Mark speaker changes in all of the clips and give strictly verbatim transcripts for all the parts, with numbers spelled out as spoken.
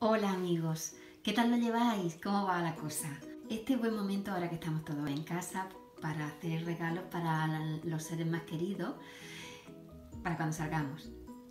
Speaker 1: Hola amigos, ¿qué tal lo lleváis? ¿Cómo va la cosa? Este es buen momento ahora que estamos todos en casa para hacer regalos para los seres más queridos para cuando salgamos.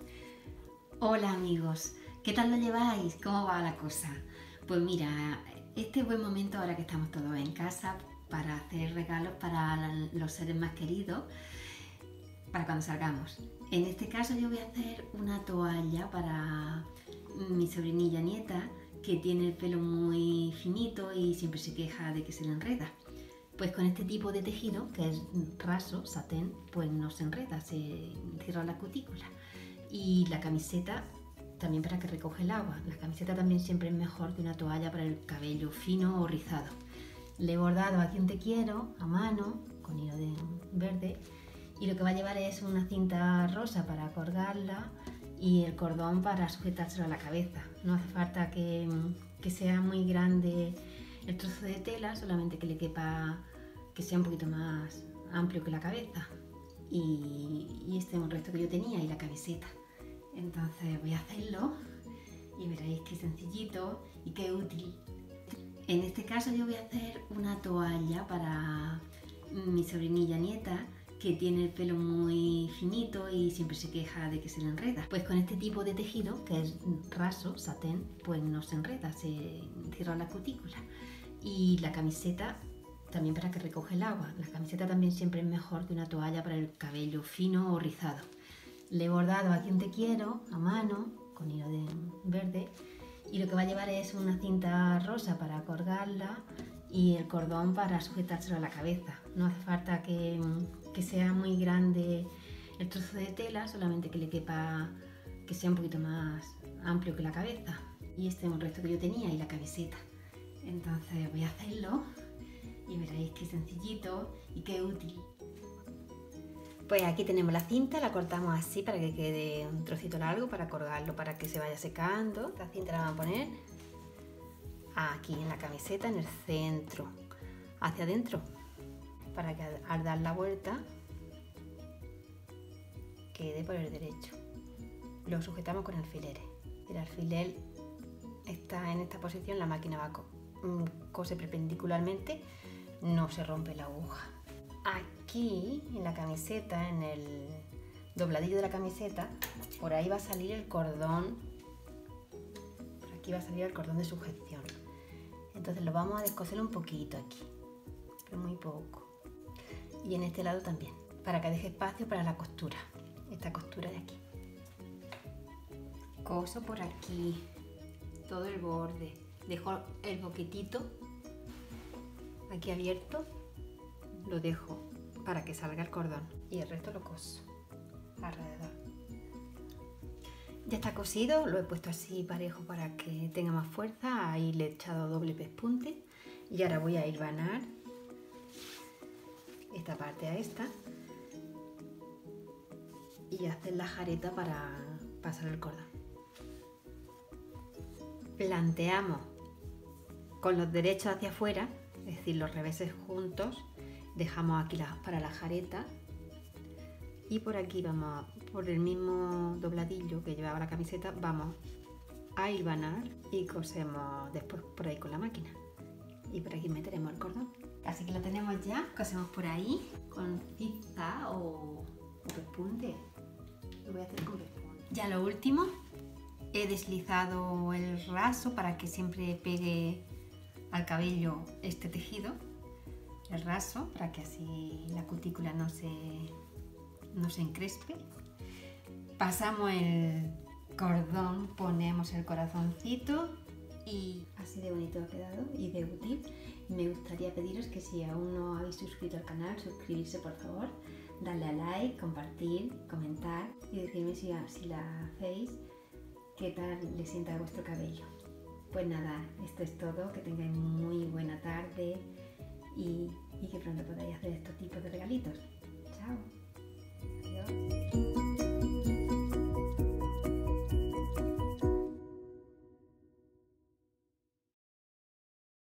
Speaker 1: Hola amigos, ¿qué tal lo lleváis? ¿Cómo va la cosa? Pues mira, este es buen momento ahora que estamos todos en casa para hacer regalos para los seres más queridos para cuando salgamos. En este caso yo voy a hacer una toalla para mi sobrinilla nieta que tiene el pelo muy finito y siempre se queja de que se le enreda. Pues con este tipo de tejido, que es raso, satén, pues no se enreda, se cierra la cutícula. Y la camiseta también para que recoge el agua. La camiseta también siempre es mejor que una toalla para el cabello fino o rizado. Le he bordado a quien te quiero a mano con hilo de verde y lo que va a llevar es una cinta rosa para colgarla y el cordón para sujetárselo a la cabeza. No hace falta que, que sea muy grande el trozo de tela, solamente que le quepa, que sea un poquito más amplio que la cabeza. Y, y este es un resto que yo tenía y la camiseta. Entonces voy a hacerlo y veréis qué sencillito y qué útil. En este caso yo voy a hacer una toalla para mi sobrinilla nieta que tiene el pelo muy finito y siempre se queja de que se le enreda. Pues con este tipo de tejido, que es raso, satén, pues no se enreda, se cierra la cutícula. Y la camiseta también para que recoge el agua. La camiseta también siempre es mejor que una toalla para el cabello fino o rizado. Le he bordado a quien te quiero a mano con hilo de verde y lo que va a llevar es una cinta rosa para colgarla y el cordón para sujetárselo a la cabeza. No hace falta que, que sea muy grande el trozo de tela, solamente que le quepa, que sea un poquito más amplio que la cabeza. Y este es un resto que yo tenía y la camiseta. Entonces voy a hacerlo y veréis qué sencillito y qué útil. Pues aquí tenemos la cinta, la cortamos así para que quede un trocito largo para colgarlo, para que se vaya secando. La cinta la vamos a poner aquí en la camiseta, en el centro, hacia adentro, para que al dar la vuelta quede por el derecho. Lo sujetamos con alfileres. El alfiler está en esta posición, la máquina va a coser perpendicularmente, no se rompe la aguja. Aquí en la camiseta, en el dobladillo de la camiseta, por ahí va a salir el cordón, por aquí va a salir el cordón de sujeción. Entonces lo vamos a descoser un poquito aquí, pero muy poco. Y en este lado también, para que deje espacio para la costura, esta costura de aquí. Coso por aquí todo el borde, dejo el boquetito aquí abierto, lo dejo para que salga el cordón y el resto lo coso alrededor. Ya está cosido, lo he puesto así parejo para que tenga más fuerza, ahí le he echado doble pespunte y ahora voy a hilvanar esta parte a esta y hacer la jareta para pasar el cordón. Planteamos con los derechos hacia afuera, es decir, los reveses juntos, dejamos aquí la, para la jareta y por aquí vamos, por el mismo dobladillo que llevaba la camiseta, vamos a hilvanar y cosemos después por ahí con la máquina y por aquí meteremos el cordón. Así que lo tenemos ya, cosemos por ahí con cinta o, o pespunte. Lo voy a hacer con pespunte. Ya lo último, he deslizado el raso para que siempre pegue al cabello este tejido, el raso, para que así la cutícula no se, no se encrespe. Pasamos el cordón, ponemos el corazoncito y así de bonito ha quedado y de útil. Me gustaría pediros que si aún no habéis suscrito al canal, suscribirse por favor, darle a like, compartir, comentar y decirme si, si la hacéis, qué tal le sienta a vuestro cabello. Pues nada, esto es todo, que tengáis muy buena tarde y, y que pronto podáis hacer estos tipos de regalitos. Chao.